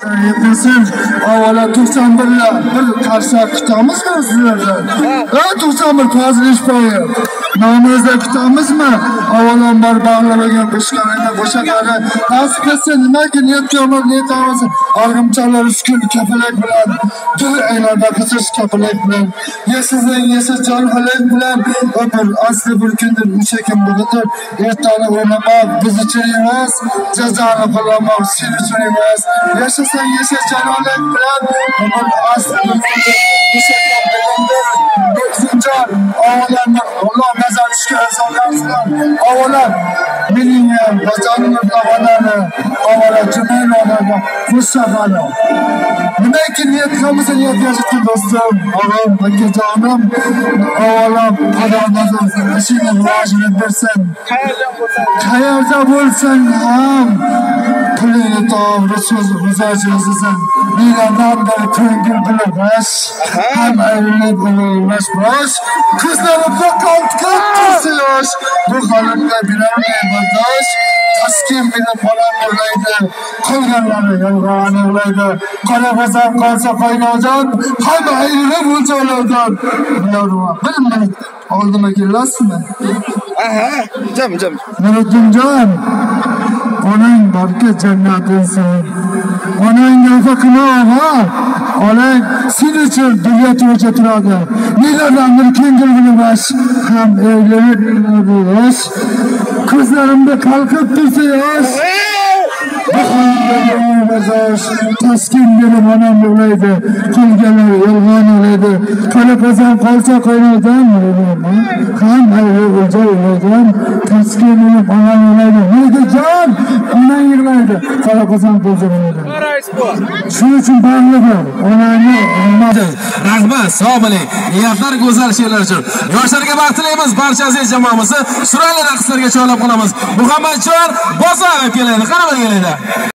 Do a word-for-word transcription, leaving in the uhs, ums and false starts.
Yetmesin, avvalo to'qson birlar bir qarsak kutamizmi sizlardan? Ha, to'qson bir Fozil Ishboyev. Nomimizda kutamizmi? Avvalambor bag'lamaga boshqarida bo'shaqari. Nasib etsa nimaga niyat qilamiz, niyat qilamiz. Arg'imchoqlar uskun kapalak bilan, tur aylarda qizish kapalak bilan, yasazang yasajon halak bilan, bir asli bir kundir o'sha kim bugundir. Ertani o'ylamoq biz uchun emas, jazoni qo'llamoq sen uchun emas. Yasasang yasajon halak bilan, bir asli bir kundir o'sha kim bugundir. Zinjon avvalambor Alloh nazar tushgan insonlar avvalo mening vatanimni qavalani avvalo jumlalarga xushxabari nimaki niyat qilamiz niyat yashashga do'stim og'am akajonim avvalo Xudo nazar ishini rivojini bersin qayerda bo'lsang ham pulingni to'g'ri so'z mizoj yozasan miladan bir ko'ngil bilash ham ayrilib o'lash bosh ko'zlarimda qotgan yosh bu holimda bilolmay bardosh taskin meni bolam o'ylaydi qolganlari yolg'on o'ylaydi qora bozor qolsa qaynojon hamma ayrilib o'lchoqlardan bilmay oldima kelasizmi aha jam jam Nuriddinjon onang borki jannatinsan onang nafaqinoha onang sen uchun dunyo to'g'ri turadi nelardan bir ko'ngil bilmas ham evlenib yosh ko'zlarimda qalqib tursa yosh taskin berib onam o'ylaydi qolganlar yolg'on o'ylaydi qora qozon qolsa qaynodan ham o'lja o'ylaydi taskin berib onam o'ylaydi nega jon onang yig'laydi qora qozon bo'lsa shuning uchun bag'li bor onangni rahmat sog' bo'ling niyatlar go'zal she'rlar uchun yoshlarga baxt tilaymiz barcha aziz jamoamizni chiroyli raqslarga chorlab qolamiz Muhammadjon Bozorov keladi qani bir keladi